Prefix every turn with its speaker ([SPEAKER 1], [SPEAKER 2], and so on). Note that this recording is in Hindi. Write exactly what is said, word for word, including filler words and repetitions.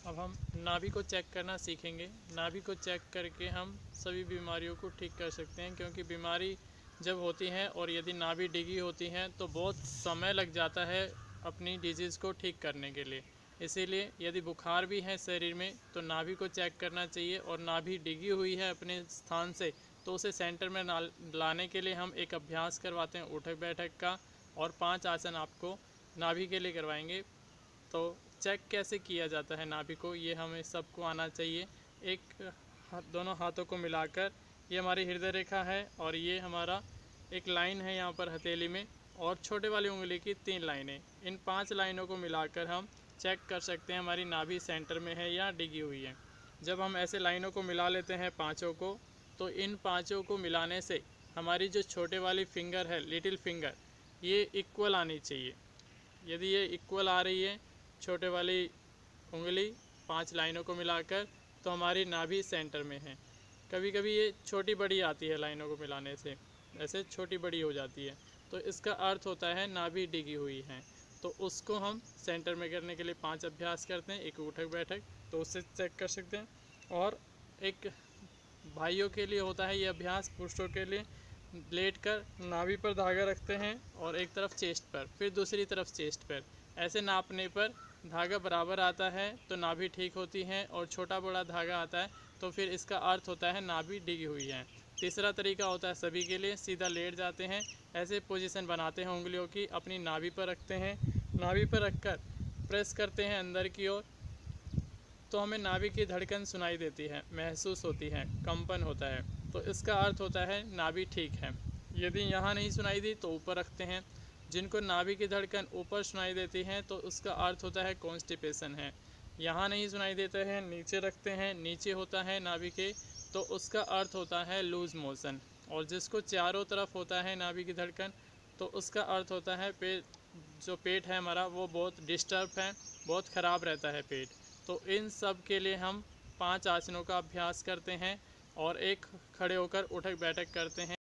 [SPEAKER 1] अब हम नाभि को चेक करना सीखेंगे। नाभि को चेक करके हम सभी बीमारियों को ठीक कर सकते हैं, क्योंकि बीमारी जब होती है और यदि नाभि डिगी होती है तो बहुत समय लग जाता है अपनी डिजीज़ को ठीक करने के लिए। इसीलिए यदि बुखार भी है शरीर में तो नाभि को चेक करना चाहिए, और नाभि डिगी हुई है अपने स्थान से तो उसे सेंटर में लाने के लिए हम एक अभ्यास करवाते हैं उठक बैठक का, और पांच आसन आपको नाभि के लिए करवाएंगे। तो चेक कैसे किया जाता है नाभि को, ये हमें सबको आना चाहिए। एक दोनों हाथों को मिलाकर, ये हमारी हृदय रेखा है और ये हमारा एक लाइन है यहाँ पर हथेली में, और छोटे वाली उंगली की तीन लाइनें। इन पांच लाइनों को मिलाकर हम चेक कर सकते हैं हमारी नाभि सेंटर में है या डिगी हुई है। जब हम ऐसे लाइनों को मिला लेते हैं पाँचों को, तो इन पाँचों को मिलाने से हमारी जो छोटे वाली फिंगर है, लिटिल फिंगर, ये इक्वल आनी चाहिए। यदि ये इक्वल आ रही है छोटे वाली उंगली पांच लाइनों को मिलाकर, तो हमारी नाभि सेंटर में है। कभी कभी ये छोटी बड़ी आती है, लाइनों को मिलाने से ऐसे छोटी बड़ी हो जाती है, तो इसका अर्थ होता है नाभि डिगी हुई है। तो उसको हम सेंटर में करने के लिए पांच अभ्यास करते हैं, एक उठक बैठक, तो उससे चेक कर सकते हैं। और एक भाइयों के लिए होता है ये अभ्यास, पुरुषों के लिए लेट कर नाभि पर धागा रखते हैं और एक तरफ चेस्ट पर, फिर दूसरी तरफ चेस्ट पर। ऐसे नापने पर धागा बराबर आता है तो नाभि ठीक होती है, और छोटा बड़ा धागा आता है तो फिर इसका अर्थ होता है नाभि डिगी हुई है। तीसरा तरीका होता है सभी के लिए, सीधा लेट जाते हैं, ऐसे पोजीशन बनाते हैं उंगलियों की, अपनी नाभि पर रखते हैं, नाभि पर रखकर प्रेस करते हैं अंदर की ओर, तो हमें नाभि की धड़कन सुनाई देती है, महसूस होती है, कंपन होता है, तो इसका अर्थ होता है नाभि ठीक है। यदि यहाँ नहीं सुनाई दी तो ऊपर रखते हैं। जिनको नाभि की धड़कन ऊपर सुनाई देती है तो उसका अर्थ होता है कॉन्स्टिपेशन है। यहाँ नहीं सुनाई देता है, नीचे रखते हैं, नीचे होता है नाभि के, तो उसका अर्थ होता है लूज मोशन। और जिसको चारों तरफ होता है नाभि की धड़कन, तो उसका अर्थ होता है पेट, जो पेट है हमारा वो बहुत डिस्टर्ब है, बहुत ख़राब रहता है पेट। तो इन सब के लिए हम पांच आसनों का अभ्यास करते हैं और एक खड़े होकर उठक बैठक करते हैं।